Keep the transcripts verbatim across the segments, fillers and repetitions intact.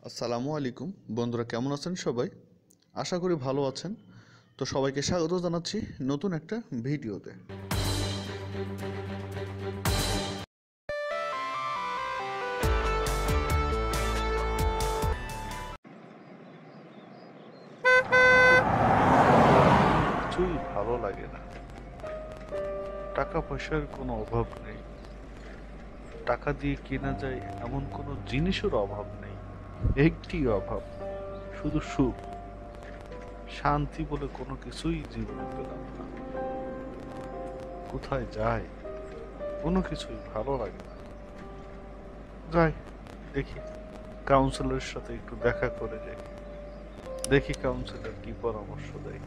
আসসালামু আলাইকুম বন্ধুরা, কেমন আছেন সবাই? আশা করি ভালো আছেন। তো সবাইকে স্বাগত জানাচ্ছি নতুন একটা ভিডিওতে। কিছুই ভালো লাগে না। টাকা পয়সার কোনো অভাব নেই, টাকা দিয়ে কেনা যায় এমন কোনো জিনিসের অভাব নেই। একটি অভাব, শুধু সুখ। শান্তি বলে কোনো কিছুই জীবনে পেলাম না। কোথায় যাই, কোনো কিছুই ভালো লাগে না। যাই, দেখি কাউন্সিলরের সাথে একটু দেখা করে যাই, দেখি কাউন্সিলর কি পরামর্শ দেয়।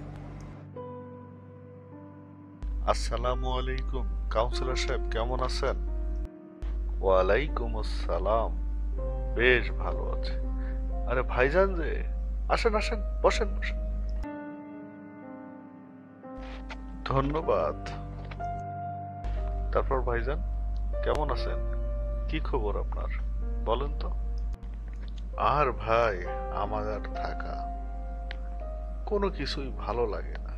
আসসালামু আলাইকুম কাউন্সিলর সাহেব, কেমন আছেন? ওয়ালাইকুম আসসালাম, বেশ ভালো আছে। আরে ভাইজান যে, আসেন আসেন, বসেন বসেন। ধন্যবাদ। তারপর ভাইজান কেমন আছেন? কি খবর আপনার, বলেন তো। আর ভাই, আমার আর থাকা কোনো কিছুই ভালো লাগে না।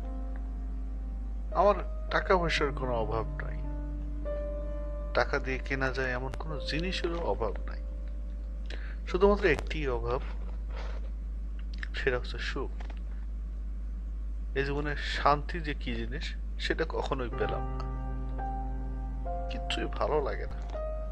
আমার টাকা পয়সার কোনো অভাব নাই, টাকা দিয়ে কেনা যায় এমন কোনো জিনিসেরও অভাব নাই। শুধুমাত্র একটি অভাব, সেটা হচ্ছে সুখ। এই জীবনে শান্তি যে কি জিনিস সেটা কখনোই পেলাম না। কিচ্ছুই ভালো লাগে না।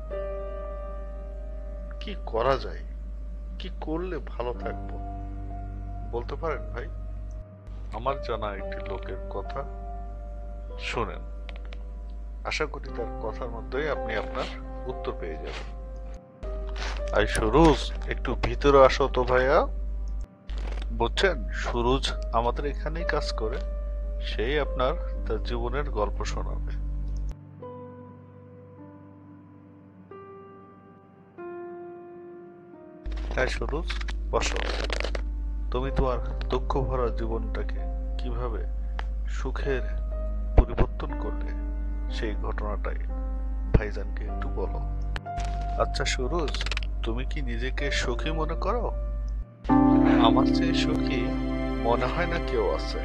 কি করা যায়, কি করলে ভালো থাকবো বলতে পারেন ভাই? আমার জানা একটি লোকের কথা শোনেন, আশা করি তার কথার মধ্যেই আপনি আপনার উত্তর পেয়ে যাবেন। আই সুরুজ, একটু ভিতরে আসো তো ভাইয়া। বুঝছেন, সুরুজ আমাদের এখানেই কাজ করে, সেই আপনার তার জীবনের গল্প শোনাবে। হ্যাঁ সুরুজ, বসো। তুমি তোমার দুঃখ ভরা জীবনটাকে কিভাবে সুখের পরিবর্তন করলে সেই ঘটনাটাই ভাইজানকে একটু বলো। আচ্ছা সুরুজ, তুমি কি নিজেকে সুখী মনে করো? আমার চেয়ে সুখী মনে হয় না কেউ আছে।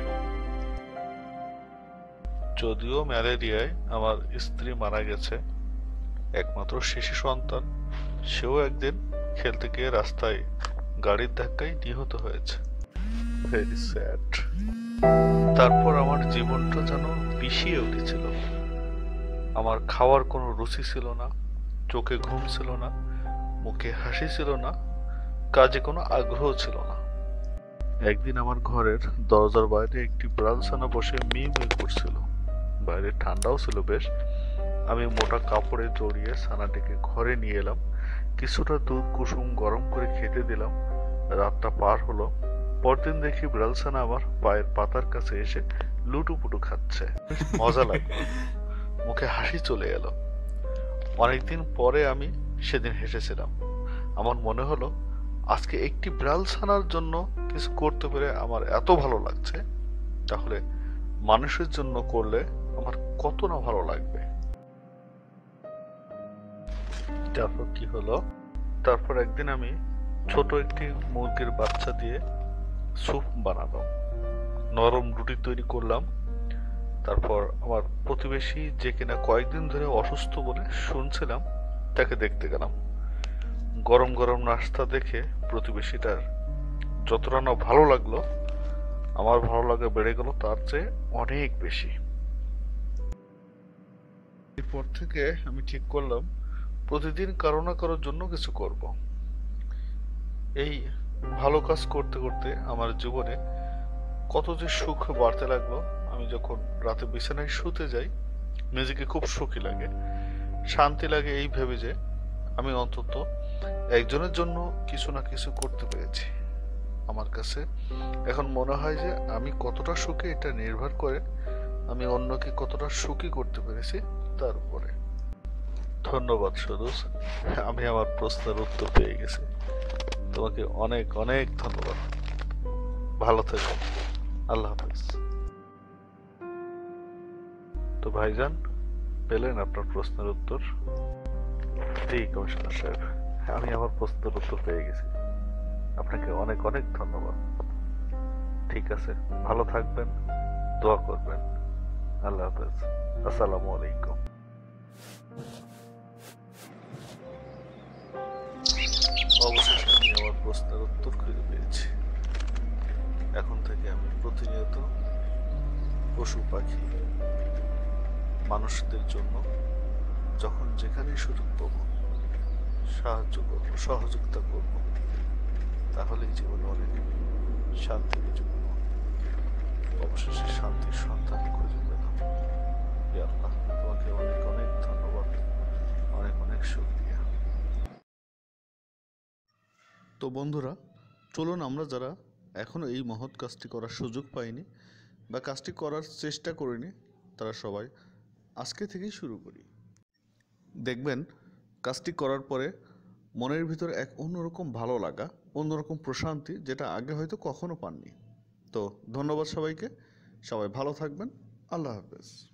যদিও ম্যালেরিয়ায় আমার স্ত্রী মারা গেছে, একমাত্র শিশু সন্তান, সেও একদিন খেলতে গিয়ে রাস্তায় গাড়ির ধাক্কায় নিহত হয়েছে। Very sad. তারপর আমার জীবনটা যেন পিছিয়ে উঠেছিল। আমার খাওয়ার কোনো রুচি ছিল না, চোখে ঘুম ছিল না, মুখে হাসি ছিল না, কাজে কোনো আগ্রহ ছিল না। একদিন আমার ঘরের দরজার বাইরে একটি বিড়াল ছানা বসে মি মি করছিল। বাইরে ঠান্ডাও ছিল বেশ। আমি মোটা কাপড়ে জড়িয়ে ছানাটিকে ঘরে নিয়ে এলাম, কিছুটা দুধ কুসুম গরম করে খেতে দিলাম। রাতটা পার হলো। পরদিন দেখি বিড়াল ছানা আমার পায়ের পাতার কাছে এসে লুটুপুটু খাচ্ছে। মজা লাগলো, মুখে হাসি চলে এলো। অনেকদিন পরে আমি সেদিন হেসেছিলাম। আমার মনে হলো আজকে একটি বিড়াল ছানার জন্য কিছু করতে পেরে আমার এত ভালো লাগছে, তাহলে মানুষের জন্য করলে আমার কত না ভালো লাগবে। তারপর কি হলো, তারপর একদিন আমি ছোট একটি মুরগির বাচ্চা দিয়ে স্যুপ বানালাম, নরম রুটি তৈরি করলাম। তারপর আমার প্রতিবেশী, যে কিনা কয়েকদিন ধরে অসুস্থ বলে শুনছিলাম, তাকে দেখতে গেলাম। গরম গরম নাস্তা দেখে প্রতিবেশীটার যতটা না ভালো লাগলো, আমার ভালো লাগা বেড়ে গেল তার চেয়ে অনেক বেশি। এরপর থেকে আমি ঠিক করলাম প্রতিদিন কারো না কারোর জন্য কিছু করব। এই ভালো কাজ করতে করতে আমার জীবনে কত যে সুখ বাড়তে লাগলো। আমি যখন রাতে বিছানায় শুতে যাই, নিজেকে খুব সুখী লাগে, শান্তি লাগে এই ভেবে যে আমি অন্তত একজনের জন্য কিছু না কিছু করতে পেরেছি। আমার কাছে এখন মনে হয় যে আমি কতটা সুখী এটা নির্ভর করে আমি অন্যকে কতটা সুখী করতে পেরেছি তার উপরে। ধন্যবাদ সুরজ, আমি আমার প্রশ্নের উত্তর পেয়ে গেছি। তোমাকে অনেক অনেক ধন্যবাদ। ভালো থেকো, আল্লাহ হাফেজ। তো ভাইজান, পেলেন আপনার প্রশ্নের উত্তর? জি কমিশনার সাহেব, আমি আমার প্রশ্নের উত্তর পেয়ে গেছি। আপনাকে অনেক অনেক ধন্যবাদ। ঠিক আছে, ভালো থাকবেন, দোয়া করবেন। আল্লাহ হাফেজ। আসসালামু আলাইকুম। অবশেষে আমি আমার প্রশ্নের উত্তর খুঁজে পেয়েছি। এখন থেকে আমি প্রতিনিয়ত পশু পাখি মানুষদের জন্য যখন যেখানেই সুযোগ পাবো সাহায্য করব, সহযোগিতা করব, তাহলেই জীবনে অনেক শান্তি খুঁজে পাবো। অবশেষে শান্তির সন্ধান খুঁজে পেলাম। হে আল্লাহ, তোমাকে অনেক অনেক ধন্যবাদ, অনেক অনেক শুকরিয়া। তো বন্ধুরা, চলুন আমরা যারা এখনও এই মহৎ কাজটি করার সুযোগ পাইনি বা কাজটি করার চেষ্টা করিনি, তারা সবাই আজকে থেকেই শুরু করি। দেখবেন কাজটি করার পরে মনের ভিতরে এক অন্যরকম ভালো লাগা, অন্যরকম প্রশান্তি, যেটা আগে হয়তো কখনো পাননি। তো ধন্যবাদ সবাইকে, সবাই ভালো থাকবেন। আল্লাহ হাফেজ।